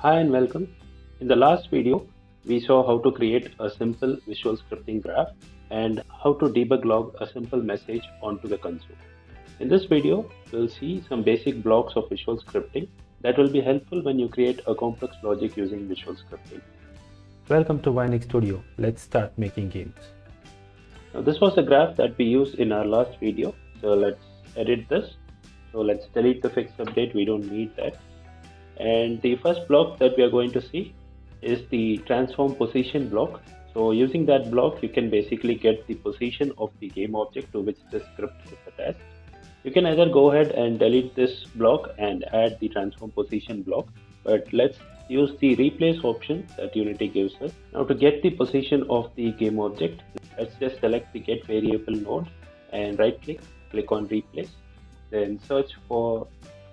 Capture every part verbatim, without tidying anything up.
Hi and welcome. In the last video, we saw how to create a simple visual scripting graph and how to debug log a simple message onto the console. In this video, we'll see some basic blocks of visual scripting that will be helpful when you create a complex logic using visual scripting. Welcome to Vinex Studio. Let's start making games. Now, this was a graph that we used in our last video, so let's edit this. So let's delete the fixed update, we don't need that. And the first block that we are going to see is the transform position block. So using that block, you can basically get the position of the game object to which the script is attached. You can either go ahead and delete this block and add the transform position block, but let's use the replace option that Unity gives us. Now to get the position of the game object, let's just select the get variable node and right click, click on replace, then search for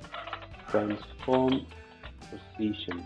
transform position.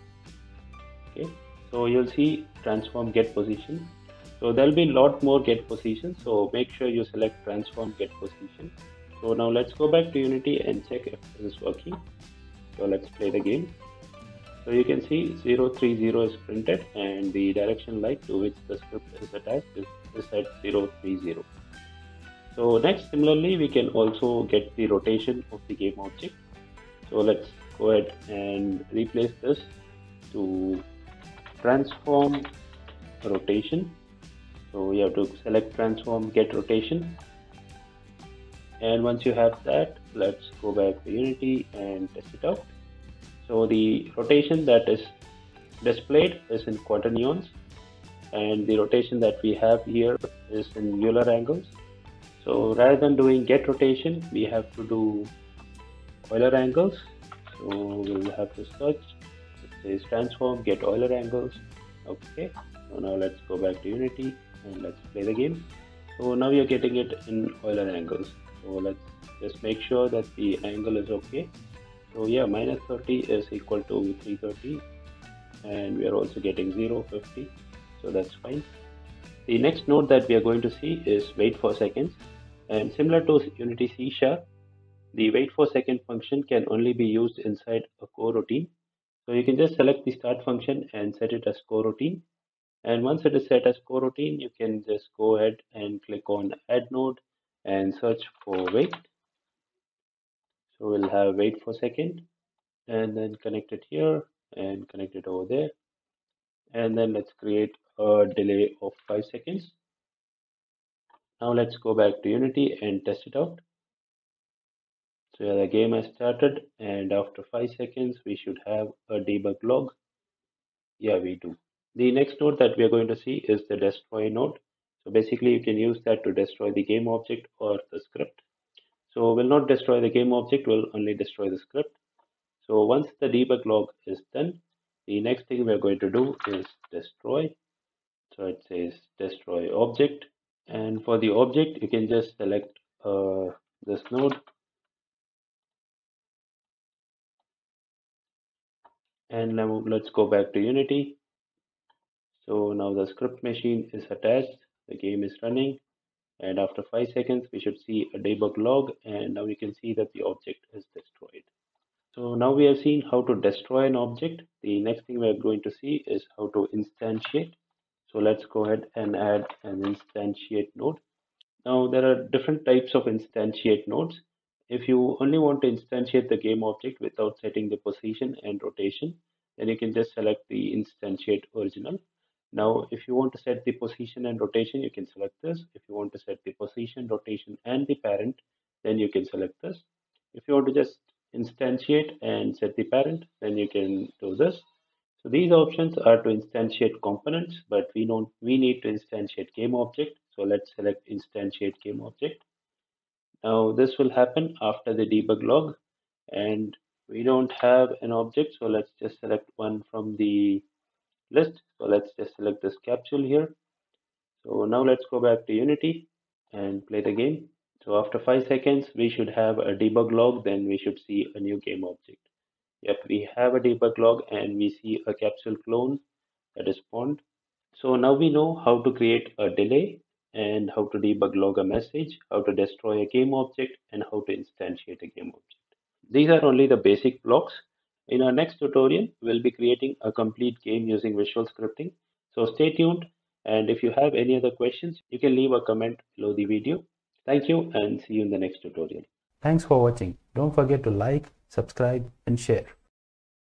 Okay, so you'll see transform get position. So there'll be a lot more get position, so make sure you select transform get position. So now let's go back to Unity and check if this is working. So let's play the game. So you can see zero three zero is printed and the direction light to which the script is attached is, is at zero three zero. So next, similarly, we can also get the rotation of the game object. So let's go ahead and replace this to transform rotation. So you have to select transform get rotation, and once you have that, let's go back to Unity and test it out. So the rotation that is displayed is in quaternions, and the rotation that we have here is in Euler angles. So rather than doing get rotation, we have to do Euler angles. So we'll have to search, it says transform get Euler angles. Okay, so now let's go back to Unity and let's play the game. So now you're getting it in Euler angles. So let's just make sure that the angle is okay. So yeah, minus thirty is equal to three thirty, and we are also getting zero fifty, so that's fine. The next node that we are going to see is wait for seconds, and similar to Unity C sharp, the wait for second function can only be used inside a coroutine. So you can just select the start function and set it as coroutine. And once it is set as coroutine, you can just go ahead and click on add node and search for wait. So we'll have wait for second and then connect it here and connect it over there. And then let's create a delay of five seconds. Now let's go back to Unity and test it out. So yeah, the game has started, and after five seconds, we should have a debug log. Yeah, we do. The next node that we are going to see is the destroy node. So basically, you can use that to destroy the game object or the script. So we'll not destroy the game object, we'll only destroy the script. So once the debug log is done, the next thing we're going to do is destroy. So it says destroy object. And for the object, you can just select uh, this node. And now let's go back to Unity. So now the script machine is attached, the game is running, and after five seconds we should see a debug log, and now we can see that the object is destroyed. So now we have seen how to destroy an object. The next thing we are going to see is how to instantiate. So let's go ahead and add an instantiate node. Now there are different types of instantiate nodes. If you only want to instantiate the game object without setting the position and rotation, then you can just select the instantiate original. Now, if you want to set the position and rotation, you can select this. If you want to set the position, rotation, and the parent, then you can select this. If you want to just instantiate and set the parent, then you can do this. So these options are to instantiate components, but we don't we need to instantiate game object. So let's select instantiate game object. Now this will happen after the debug log, and we don't have an object, so let's just select one from the list. So let's just select this capsule here. So now let's go back to Unity and play the game. So after five seconds, we should have a debug log, then we should see a new game object. Yep, we have a debug log and we see a capsule clone that is spawned. So now we know how to create a delay and how to debug log a message, how to destroy a game object, and how to instantiate a game object. These are only the basic blocks. In our next tutorial, we'll be creating a complete game using visual scripting. So stay tuned, and if you have any other questions, you can leave a comment below the video. Thank you, and see you in the next tutorial. Thanks for watching. Don't forget to like, subscribe and share.